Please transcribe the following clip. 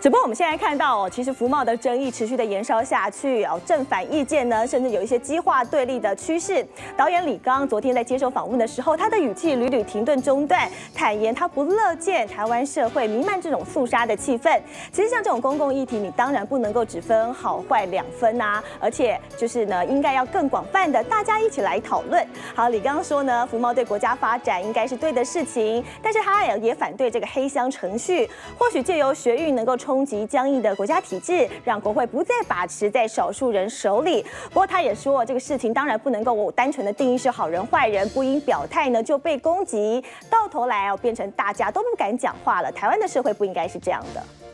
只不过我们现在看到哦，其实服贸的争议持续的延烧下去哦，正反意见呢，甚至有一些激化对立的趋势。导演李刚昨天在接受访问的时候，他的语气屡屡停顿中断，坦言他不乐见台湾社会弥漫这种肃杀的气氛。其实像这种公共议题，你当然不能够只分好坏两分啊，而且就是呢，应该要更广泛的大家一起来讨论。好，李刚说呢，服贸对国家发展应该是对的事情，但是他也反对这个黑箱程序，或许借由学运能够冲击僵硬的国家体制，让国会不再把持在少数人手里。不过他也说，这个事情当然不能够单纯的定义是好人坏人，不因表态呢就被攻击，到头来变成大家都不敢讲话了。台湾的社会不应该是这样的。